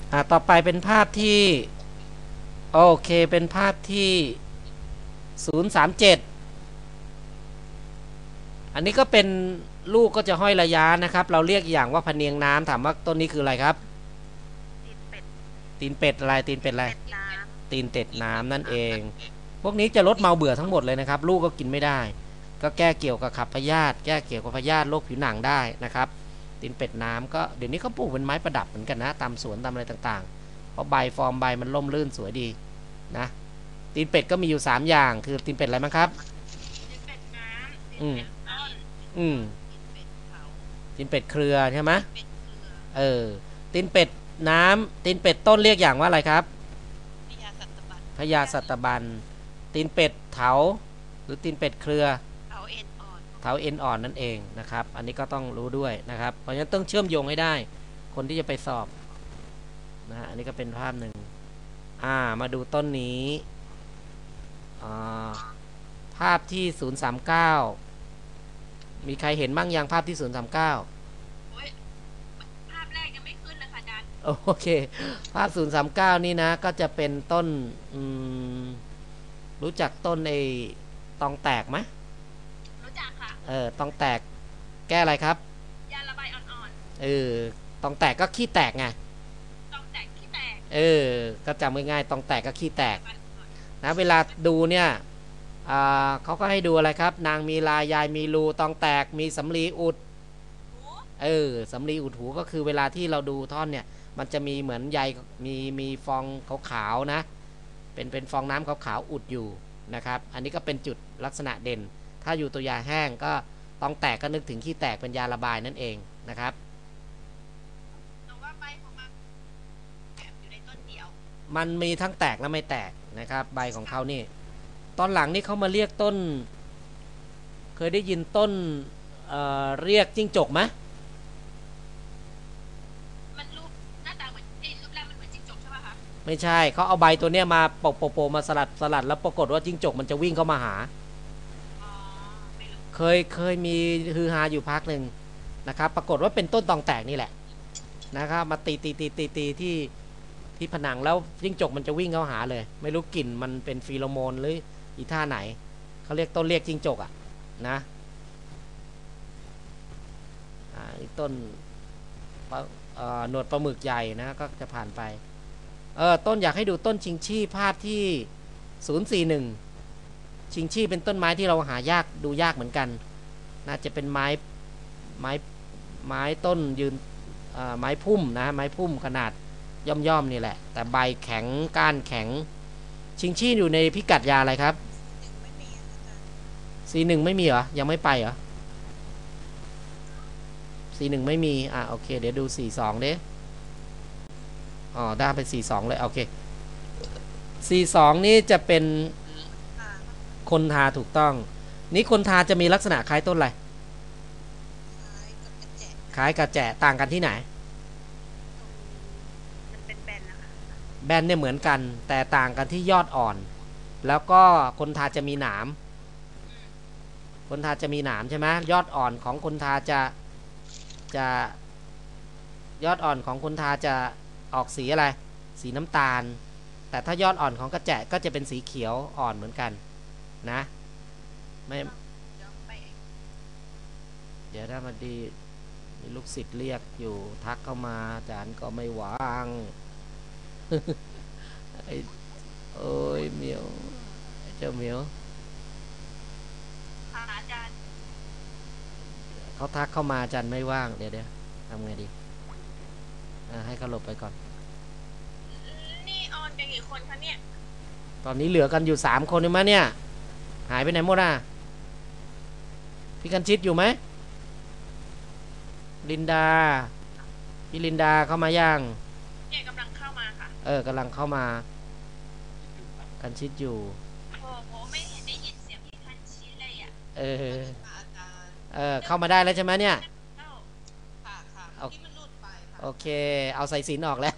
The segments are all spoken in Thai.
ต่อไปเป็นภาพที่โอเคเป็นภาพที่037อันนี้ก็เป็นลูกก็จะห้อยระยะนะครับเราเรียกอย่างว่าพะเนียงน้ำถามว่าต้นนี้คืออะไรครับตีนเป็ดอะไรตีนเป็ดอะไรตีนเป็ดน้ำนั่นเองพวกนี้จะลดเมาเบื่อทั้งหมดเลยนะครับลูกก็กินไม่ได้ก็แก้เกี่ยวกับขับพยาธิแก้เกี่ยวกับพยาธิโรคผิวหนังได้นะครับตีนเป็ดน้ำก็เดี๋ยวนี้เขาปลูกเป็นไม้ประดับเหมือนกันนะตามสวนตามอะไรต่างๆเพราะใบฟอร์มใบมันล่มลื่นสวยดีนะตีนเป็ดก็มีอยู่3อย่างคือตีนเป็ดอะไรบ้างครับอืมอืมตีนเป็ดเครือใช่ไหมตีนเป็ดน้ำตีนเป็ดต้นเรียกอย่างว่าอะไรครับพญาสัตบันตีนเป็ดเถาหรือตีนเป็ดเครือเถาเอ็นอ่อนนั่นเองนะครับอันนี้ก็ต้องรู้ด้วยนะครับเพราะฉะนั้นต้องเชื่อมโยงให้ได้คนที่จะไปสอบนะอันนี้ก็เป็นภาพหนึ่งมาดูต้นนี้ภาพที่039มีใครเห็นบ้างยังภาพที่039ภาพแรกยังไม่ขึ้นเลยค่ะอาจารย์โอเคภาพ039นี่นะก็จะเป็นต้นรู้จักต้นไอ้ตองแตกไหมรู้จักค่ะตองแตกแก้อะไรครับยาระบายอ่อนๆตองแตกก็ขี้แตกไงตองแตกขี้แตกก็จำง่ายๆตองแตกก็ขี้แตกนะเวลาดูเนี่ยเขาก็ให้ดูอะไรครับนางมีลายยายมีรูตองแตกมีสำลีอุดสำลีอุดหูก็คือเวลาที่เราดูท่อนเนี่ยมันจะมีเหมือนใยมีฟองขาวๆนะเป็นฟองน้ำขาวๆอุดอยู่นะครับอันนี้ก็เป็นจุดลักษณะเด่นถ้าอยู่ตัวยาแห้งก็ต้องแตกก็นึกถึงขี้แตกเป็นยาระบายนั่นเองนะครับแต่ว่าใบของมันอยู่ในต้นเดียวมันมีทั้งแตกและไม่แตกนะครับใบของเขานี่ตอนหลังนี่เขามาเรียกต้นเคยได้ยินต้นเรียกจิ้งจกไหมมันรูปหน้าตาเหมือนรูปแรกมันเหมือนจิ้งจกใช่ป่ะคะไม่ใช่เขาเอาใบตัวเนี้ยมาโปะมาสลัดแล้วปรากฏว่าจิ้งจกมันจะวิ่งเข้ามาหาเคยมีฮือฮาอยู่พักหนึ่งนะครับปรากฏว่าเป็นต้นตองแตกนี่แหละนะครับมาตีที่ผนังแล้วจิ้งจกมันจะวิ่งเข้าหาเลยไม่รู้กลิ่นมันเป็นฟีโรโมนหรืออีท่าไหนเขาเรียกต้นเรียกจิ้งจกนะต้นหนวดปลาหมึกใหญ่นะก็จะผ่านไปต้นอยากให้ดูต้นชิงชี่ภาพที่041ชิงชี่เป็นต้นไม้ที่เราหายากดูยากเหมือนกันน่าจะเป็นไม้ต้นยืนไม้พุ่มนะไม้พุ่มขนาดย่อมนี่แหละแต่ใบแข็งก้านแข็งชิงชี่อยู่ในพิกัดยาอะไรครับC1ไม่มีเหรอยังไม่ไปเหรอC1ไม่มีโอเคเดี๋ยวดู42เด้ได้เป็น42เลยโอเค42นี่จะเป็นคนทาถูกต้องนี่คนทาจะมีลักษณะคล้ายต้นอะไรคล้ายกับแจะต่างกันที่ไหนมันเป็นแบนนะคะแบนเนี่ยเหมือนกันแต่ต่างกันที่ยอดอ่อนแล้วก็คนทาจะมีหนามคนทาจะมีหนามใช่ไหมยอดอ่อนของคนทาจะยอดอ่อนของคนทาจะออกสีอะไรสีน้ำตาลแต่ถ้ายอดอ่อนของกระแจก็จะเป็นสีเขียวอ่อนเหมือนกันนะไม่เดี๋ยวถ้ามันดีมีลูกศิษย์เรียกอยู่ทักเข้ามาอาจารย์ก็ไม่วางโอ้ยเหมียวเจ้าเหมียวอาจารย์เขาทักเข้ามาอาจารย์ไม่ว่างเดี๋ยวทำไงดีให้เขาหลบไปก่อนนี่ออนกันกี่คนคะเนี่ยตอนนี้เหลือกันอยู่3คนใช่ไหมเนี่ยหายไปไหนหมดพี่กันชิดอยู่ไหมลินดาพี่ลินดาเข้ามาย่างเนี่ยกำลังเข้ามาค่ะกำลังเข้ามากันชิดอยู่โอ้โหไม่เห็นได้ยินเสียงพี่กันชิดเลยเข้ามาได้แล้วใช่ไหมเนี่ยโอเคเอาใส่สินออกแล้ว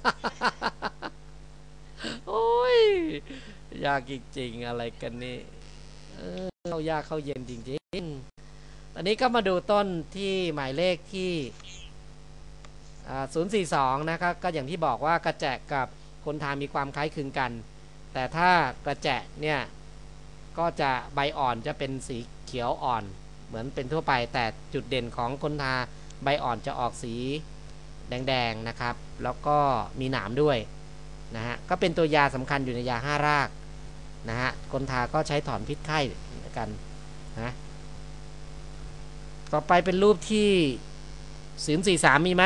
โอ้ยยากจริงๆอะไรกันนี่เข้ายากเข้าเย็นจริงๆตอนนี้ก็มาดูต้นที่หมายเลขที่ 042นะครับก็อย่างที่บอกว่ากระแจะกับคนทามีความคล้ายคลึงกันแต่ถ้ากระแจะเนี่ยก็จะใบอ่อนจะเป็นสีเขียวอ่อนเหมือนเป็นทั่วไปแต่จุดเด่นของคนทาใบอ่อนจะออกสีแดงๆนะครับแล้วก็มีหนามด้วยนะฮะก็เป็นตัวยาสำคัญอยู่ในยา5รากนะฮะคนทาก็ใช้ถอนพิษไข้กันนะต่อไปเป็นรูปที่043มีไหม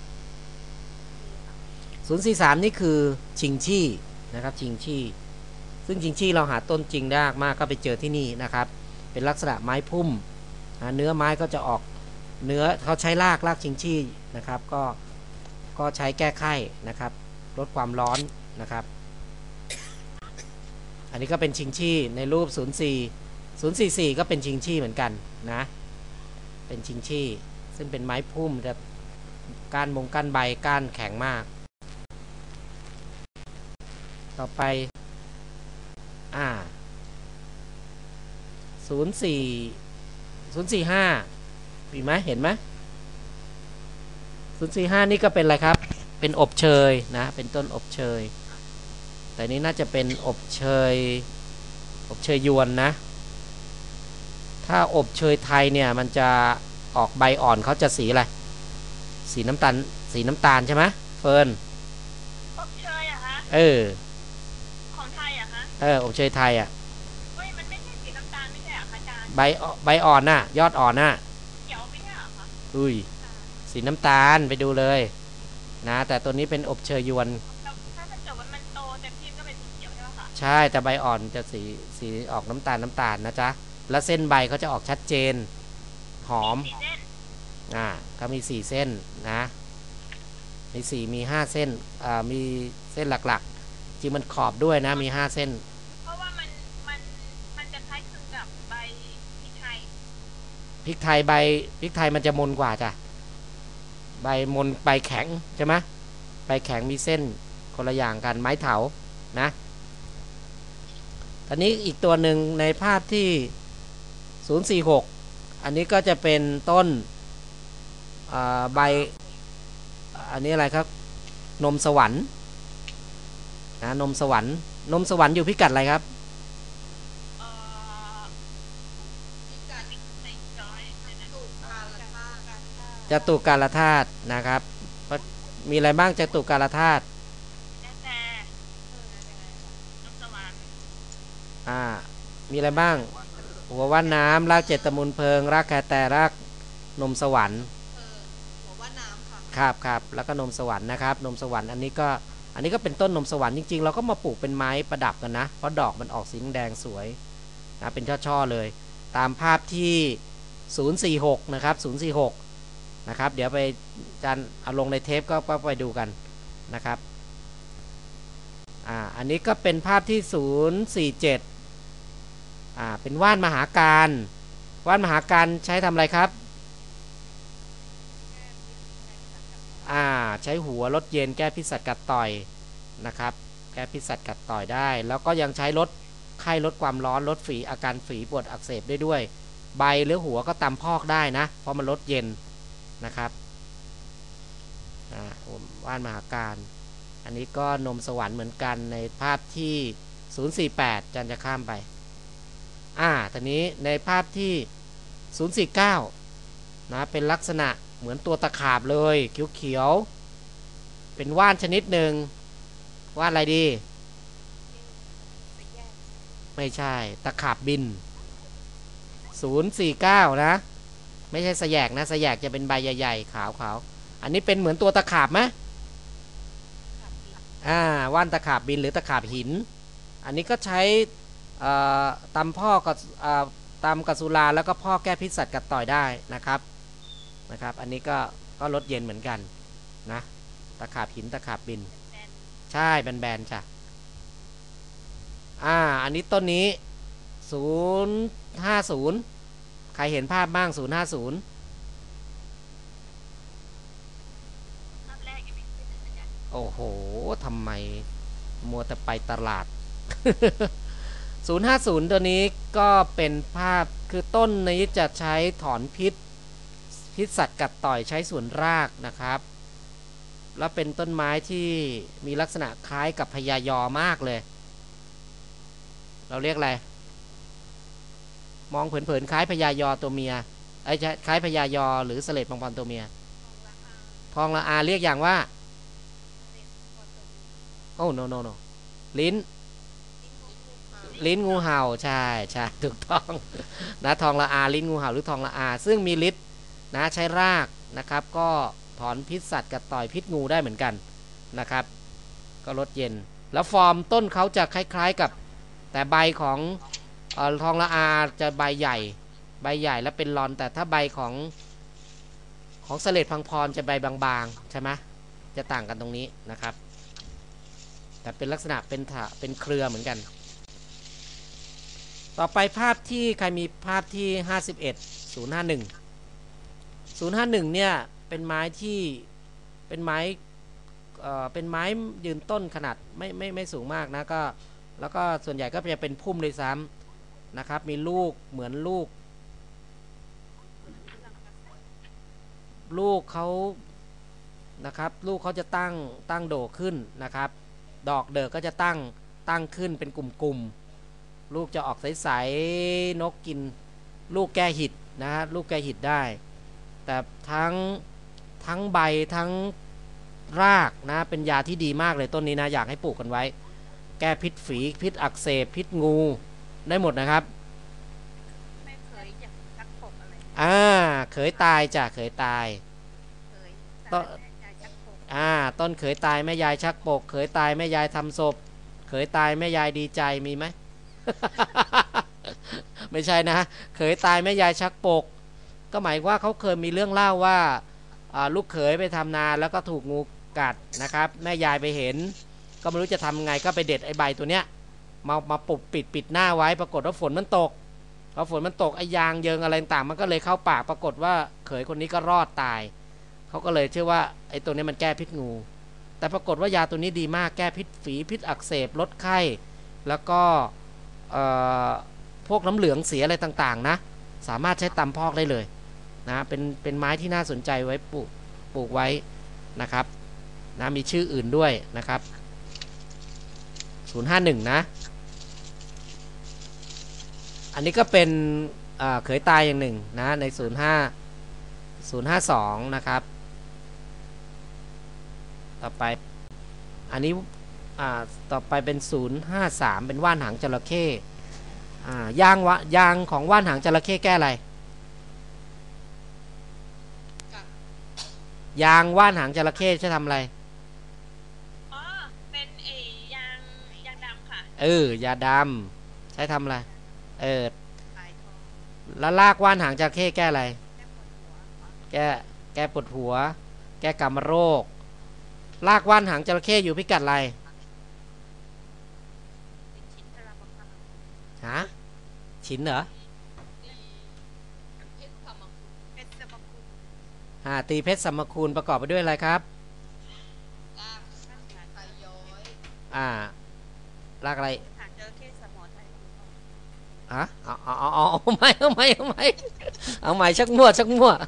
043นี่คือชิงชี่นะครับชิงชี่ซึ่งชิงชี่เราหาต้นจริงได้มากก็ไปเจอที่นี่นะครับเป็นลักษณะไม้พุ่มเนื้อไม้ก็จะออกเนื้อเขาใช้รากชิงชี่นะครับก็ใช้แก้ไข้นะครับลดความร้อนนะครับอันนี้ก็เป็นชิงชี่ในรูป044ก็เป็นชิงชี่เหมือนกันนะเป็นชิงชี่ซึ่งเป็นไม้พุ่มจะก้านใบก้านแข็งมากต่อไป045มีไหมเห็นไหม045นี่ก็เป็นอะไรครับเป็นอบเชยนะเป็นต้นอบเชยแต่นี้น่าจะเป็นอบเชยยวนนะถ้าอบเชยไทยเนี่ยมันจะออกใบอ่อนเขาจะสีอะไรสีน้ำตาลใช่ไหมเฟิร์นอบเชยอะคะของไทยอะคะอบเชยไทยอะเฮ้ยมันไม่ใช่สีน้ำตาลไม่ใช่อะคะอาจารย์ใบอ่อนน่ะยอดอ่อนน่ะเขียวไม่ใช่เหรอคะอุ้ยสีน้ำตาลไปดูเลยนะแต่ตัวนี้เป็นอบเชยยวนถ้าเกิดว่ามันโตเต็มที่ก็เป็นสีเขียวใช่ไหมคะใช่แต่ใบอ่อนจะสีออกน้ำตาลนะจ๊ะแล้วเส้นใบเขาจะออกชัดเจนหอมก็มี4เส้นนะมี5เส้นมีเส้นหลักๆจริงมันขอบด้วยนะมี5เส้นเพราะว่ามันจะคล้ายคลึงกับใบพริกไทยพริกไทยมันจะมนกว่าจ้ะใบแข็งใช่ไหมใบแข็งมีเส้นคนละอย่างกันไม้เถานะตอนนี้อีกตัวหนึ่งในภาพที่046อันนี้ก็จะเป็นต้นใบอันนี้อะไรครับนมสวรรค์นะนมสวรรค์อยู่พิกัดอะไรครับจตุกาลธาตุนะครับมีอะไรบ้างจตุกาลธาตุมีอะไรบ้างหัวว่านน้ำราก7ตะมุนเพิงรากแคแต่รากนมสวรรค์หัวว่านน้ำครับแล้วก็นมสวรรค์นะครับนมสวรรค์อันนี้ก็เป็นต้นนมสวรรค์จริงๆเราก็มาปลูกเป็นไม้ประดับกันนะเพราะดอกมันออกสีแดงสวยนะเป็นช่อๆเลยตามภาพที่046นะครับ046นะครับเดี๋ยวไปจันเอาลงในเทปก็ไปดูกันนะครับอันนี้ก็เป็นภาพที่047เป็นว่านมหาการใช้ทำอะไรครับใช้หัวลดเย็นแก้พิษสัตว์กัดต่อยนะครับแก้พิษสัตว์กัดต่อยได้แล้วก็ยังใช้ลดไข้ลดความร้อนลดฝีอาการฝีปวดอักเสบได้ด้วยใบหรือหัวก็ตำพอกได้นะเพราะมันลดเย็นนะครับว่านมหาการอันนี้ก็นมสวรรค์เหมือนกันในภาพที่048จันจะข้ามไปตอนนี้ในภาพที่049นะเป็นลักษณะเหมือนตัวตะขาบเลยเขียวๆเป็นว่านชนิดหนึ่งว่านอะไรดีไม่ใช่ตะขาบบิน049นะไม่ใช่สแยกนะสแยกจะเป็นใบใหญ่ๆขาวๆอันนี้เป็นเหมือนตัวตะขาบไหมว่านตะขาบบินหรือตะขาบหินอันนี้ก็ใช้ตำพ่อกับตำกัสุราแล้วก็พ่อแก้พิษสัตว์กัดต่อยได้นะครับอันนี้ก็ลดเย็นเหมือนกันนะตะขาบหินตะขาบบินใช่แบนๆจ้ะอันนี้ต้นนี้050ใครเห็นภาพบ้าง050โอ้โหทำไมมัวแต่ไปตลาด050ตัวนี้ก็เป็นภาพคือต้นนี้จะใช้ถอนพิษสัตว์กัดต่อยใช้ส่วนรากนะครับแล้วเป็นต้นไม้ที่มีลักษณะคล้ายกับพญายอมากเลยเราเรียกอะไรมองเผินๆคล้ายพญายอตัวเมียไอ้คล้ายพญายอหรือเสลดมังกรตัวเมียทองละอาเรียกอย่างว่าโอ้ no ลิ้นงูเห่าใช่ถูกต้องนะทองละอาลิ้นงูเห่าหรือทองละอาซึ่งมีฤทธิ์นะใช้รากนะครับก็ถอนพิษสัตว์กับต่อยพิษงูได้เหมือนกันนะครับก็ลดเย็นแล้วฟอร์มต้นเขาจะคล้ายๆกับแต่ใบของทองละอาจะใบใหญ่และเป็นรอนแต่ถ้าใบของเสลดพังพรจะใบบางๆใช่ไหมจะต่างกันตรงนี้นะครับแต่เป็นลักษณะเป็นเครือเหมือนกันต่อไปภาพที่ใครมีภาพที่51051เนี่ยเป็นไม้ที่เป็นไม้ยืนต้นขนาดไม่สูงมากนะก็แล้วก็ส่วนใหญ่ก็จะเป็นพุ่มเลยซ้ำนะครับมีลูกเหมือนลูกเขานะครับลูกเขาจะตั้งโดขึ้นนะครับดอกเดิกก็จะตั้งขึ้นเป็นกลุ่มๆลูกจะออกใสๆนกกินลูกแก้หิดนะลูกแก้หิดได้แต่ทั้งใบทั้งรากนะเป็นยาที่ดีมากเลยต้นนี้นะอยากให้ปลูกกันไว้แก้พิษฝีพิษอักเสบพิษงูได้หมดนะครับไม่เคยอยากชักปกอะไรเขยตายจ้ะเขยตายต้นต้นเขยตายแม่ยายชักปกเขยตายแม่ยายทำศพเขยตายแม่ยายดีใจมีไหม ไม่ใช่นะเขยตายแม่ยายชักปกก็หมายว่าเขาเคยมีเรื่องเล่าว่าลูกเขยไปทำนาแล้วก็ถูกงูกัดนะครับแม่ยายไปเห็นก็ไม่รู้จะทำไงก็ไปเด็ดไอ้ใบตัวเนี้ยมาปุบปิดหน้าไว้ปรากฏว่าฝนมันตกพอฝนมันตกไอ้ยางเยิงอะไรต่างมันก็เลยเข้าปากปรากฏว่าเขยคนนี้ก็รอดตายเขาก็เลยเชื่อว่าไอ้ตัวนี้มันแก้พิษงูแต่ปรากฏว่ายาตัวนี้ดีมากแก้พิษฝีพิษอักเสบลดไข้แล้วก็พวกน้ำเหลืองเสียอะไรต่างๆนะสามารถใช้ตำพอกได้เลยนะเป็นไม้ที่น่าสนใจไว้ปลูกไว้นะครับนะมีชื่ออื่นด้วยนะครับ051นะอันนี้ก็เป็นเขยตายอย่างหนึ่งนะใน052นะครับต่อไปอันนี้ต่อไปเป็น053เป็นว่านหางจระเข้ยางของว่านหางจระเข้แก้อะไรยางว่านหางจระเข้จะทำอะไรเป็นยางดำค่ะยาดำใช้ทำอะไรแล้วรากว่านหางจระเข้แก้อะไรแก้ปวดหัวแก้กำโรครากว่านหางจระเข้อยู่พิกัดอะไรฮะฉินเหรอตีเพชรสมคูลประกอบไปด้วยอะไรครับรากอะไรฮะเอาใหม่ชักมั่ว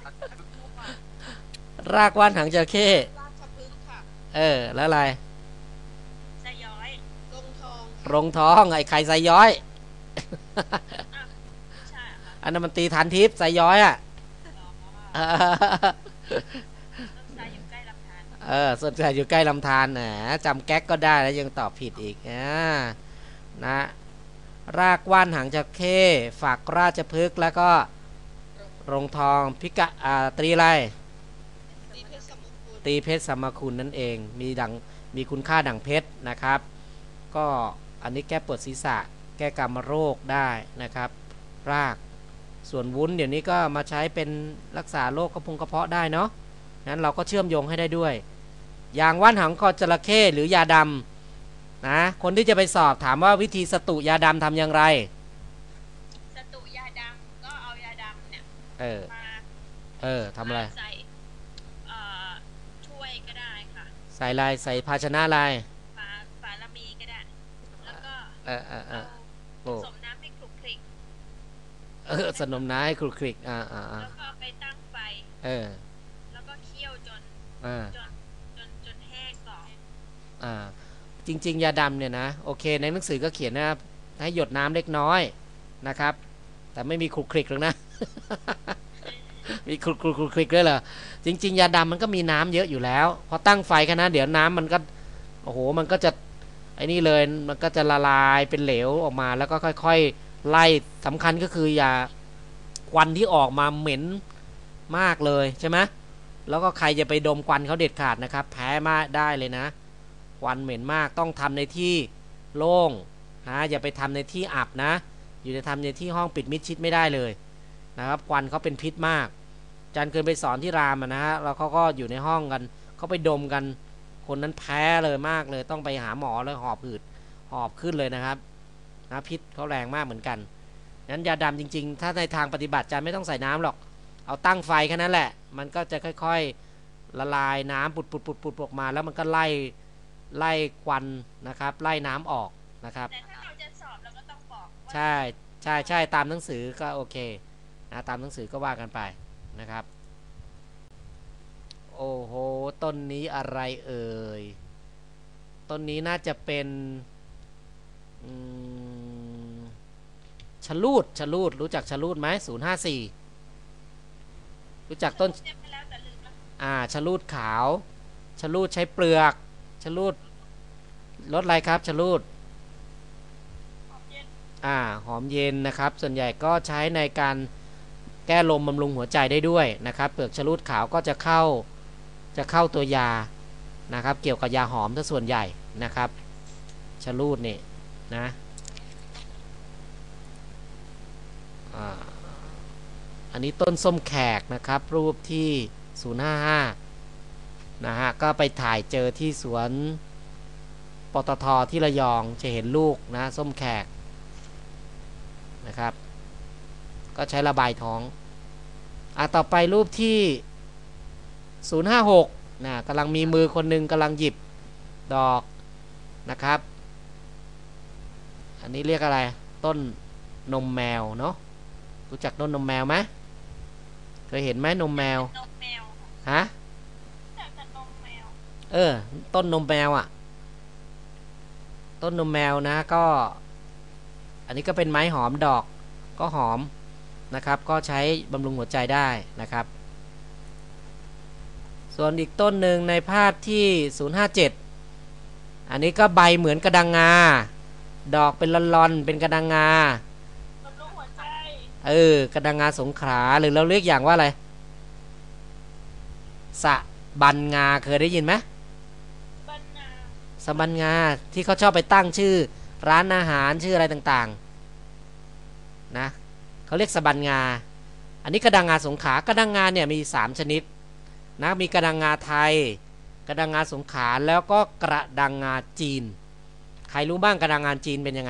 รากว่านหางจระเข้แล้วอะไรไซย้อยรงทองไอ้ไข่ไซย้อยอันนั้นมันตีฐานทิพย์ไซย้อยส่วนใหญ่อยู่ใกล้ลำธารนะจำแก๊กก็ได้แล้วยังตอบผิดอีกนะรากว่านหางจระเข้ฝักราชพฤกษ์แล้วก็รงทองพิกะตรีอะไรตีเพชรสมคุณนั่นเองมีคุณค่าดั่งเพชรนะครับก็อันนี้แก้ปวดศีรษะแก้กามโรคได้นะครับรากส่วนวุ้นเดี๋ยวนี้ก็มาใช้เป็นรักษาโรคกระเพาะได้เนาะนั้นเราก็เชื่อมโยงให้ได้ด้วยยางว่านหางคอจระเข้หรือยาดำนะคนที่จะไปสอบถามว่าวิธีสตุยาดำทำอย่างไรสตุยาดำก็เอายาดำเนี่ยทำอะไรช่วยก็ได้ค่ะใส่ลายใส่ภาชนะลายฝาละมีก็ได้แล้วก็สมน้ำให้คลุกคลิกสนมน้ำให้คลุกคลิกแล้วก็ไปตั้งไฟแล้วก็เคี่ยวจนอ่าจริงๆยาดำเนี่ยนะโอเคในหนังสือก็เขียนนะให้หยดน้ำเล็กน้อยนะครับแต่ไม่มีคลุกคลิกหรอกนะ มีคลุกคลิกด้วยเหรอจริงๆยาดำมันก็มีน้ำเยอะอยู่แล้วพอตั้งไฟแค่นั้นเดี๋ยวน้ำมันก็โอ้โหมันก็จะไอ้นี่เลยมันก็จะละลายเป็นเหลวออกมาแล้วก็ค่อยๆไล่สำคัญก็คืออย่าควันที่ออกมาเหม็นมากเลยใช่ไหมแล้วก็ใครจะไปดมควันเขาเด็ดขาดนะครับแพ้มาได้เลยนะควันเหม็นมากต้องทำในที่โล่งนะอย่าไปทำในที่อับนะอยู่ในทำในที่ห้องปิดมิดชิดไม่ได้เลยนะครับควันเขาเป็นพิษมากจันเคยไปสอนที่รามนะฮะแล้วเขาก็อยู่ในห้องกันเขาไปดมกันคนนั้นแพ้เลยมากเลยต้องไปหาหมอเลยหอบหืดหอบขึ้นเลยนะครับนะพิษเขาแรงมากเหมือนกันนั้นยาดำจริงๆถ้าในทางปฏิบัติจันไม่ต้องใส่น้ำหรอกเอาตั้งไฟแค่นั้นแหละมันก็จะค่อยๆละลายน้ำปุดออกมาแล้วมันก็ไล่ควันนะครับไล่น้ำออกนะครับแต่ถ้าเราจะสอบเราก็ต้องบอกใช่ตามหนังสือก็โอเคนะตามหนังสือก็ว่ากันไปนะครับโอ้โหต้นนี้อะไรเอ่ยต้นนี้น่าจะเป็นชะลูดรู้จักชะลูดไหม054รู้จักต้นชะลูดขาวชะลูดใช้เปลือกชะลูดรสอะไรครับชะลูดหอมเย็นนะครับส่วนใหญ่ก็ใช้ในการแก้ลมบำรุงหัวใจได้ด้วยนะครับเปลือกชะลูดขาวก็จะเข้าตัวยานะครับเกี่ยวกับยาหอมถ้าส่วนใหญ่นะครับชะลูดนี่นะอันนี้ต้นส้มแขกนะครับรูปที่055นะฮะก็ไปถ่ายเจอที่สวนปตท.ที่ระยองจะเห็นลูกนะส้มแขกนะครับก็ใช้ระบายท้องต่อไปรูปที่056นะกำลังมีมือคนหนึ่งกำลังหยิบดอกนะครับอันนี้เรียกอะไรต้นนมแมวเนาะรู้จักต้นนมแมวไหมเคยเห็นไหมนมแมวฮะต้นนมแมวต้นนมแมวนะก็อันนี้ก็เป็นไม้หอมดอกก็หอมนะครับก็ใช้บำรุงหัวใจได้นะครับส่วนอีกต้นหนึ่งในภาพที่057อันนี้ก็ใบเหมือนกระดังงาดอกเป็นลอนๆเป็นกระดังงาบำรุงหัวใจกระดังงาสงขลาหรือเราเรียกอย่างว่าอะไรสะบันงาเคยได้ยินไหมสะบันงาที่เขาชอบไปตั้งชื่อร้านอาหารชื่ออะไรต่างๆนะเขาเรียกสะบันงาอันนี้กระดังงาสงขลากระดังงาเนี่ยมี3ชนิดนะมีกระดังงาไทยกระดังงาสงขลาแล้วก็กระดังงาจีนใครรู้บ้างกระดังงาจีนเป็นยังไง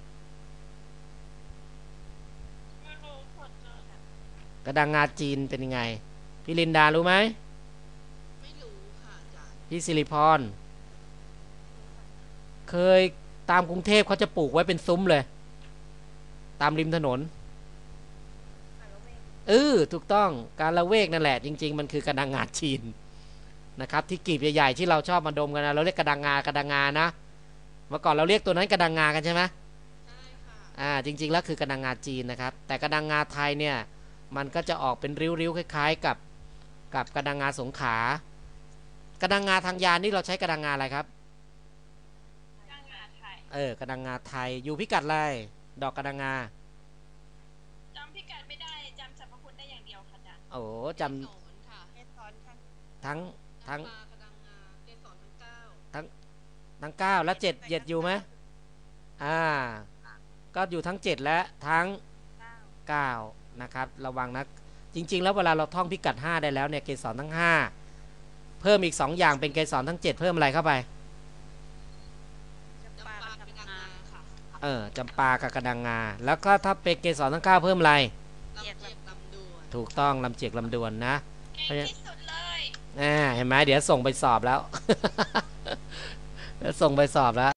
กระดังงาจีนเป็นยังไงพี่ลินดารู้ไหมไม่รู้ค่ะอาจารย์พี่สิริพรเคยตามกรุงเทพเขาจะปลูกไว้เป็นซุ้มเลยตามริมถนนถูกต้องการละเวกนั่นแหละจริงๆมันคือกระดังงาจีนนะครับที่กีบใหญ่ๆที่เราชอบมาดมกันนะเราเรียกกระดังงานะเมื่อก่อนเราเรียกตัวนั้นกระดังงากันใช่ไหมใช่ค่ะจริงๆแล้วคือกระดังงาจีนนะครับแต่กระดังงาไทยเนี่ยมันก็จะออกเป็นริ้วๆคล้ายๆกับกระดังงาสงขลากระดังงาทางยานนี่เราใช้กระดังงาอะไรครับกระดังงาไทยกระดังงาไทยอยู่พิกัดอะไรดอกกระดังงาจำพิกัดไม่ได้จำสรรพคุณได้อย่างเดียวค่ะจ๊ะโอ้จำทั้ง9และ7อยู่ไหมก็อยู่ทั้ง7และทั้ง9นะครับระวังนะจริงๆแล้วเวลาเราท่องพิกัด5ได้แล้วเนี่ยเกสรทั้ง5เพิ่มอีก2อย่างเป็นเกสรทั้ง7เพิ่มอะไรเข้าไปจำปากับกระดังงาแล้วก็ถ้าเป็นเกสรทั้ง9เพิ่มอะไรถูกต้องลำเจียกลำดวนนะเก่งที่สุดเลยเห็นไหมเดี๋ยวส่งไปสอบแล้วส่งไปสอบแล้ว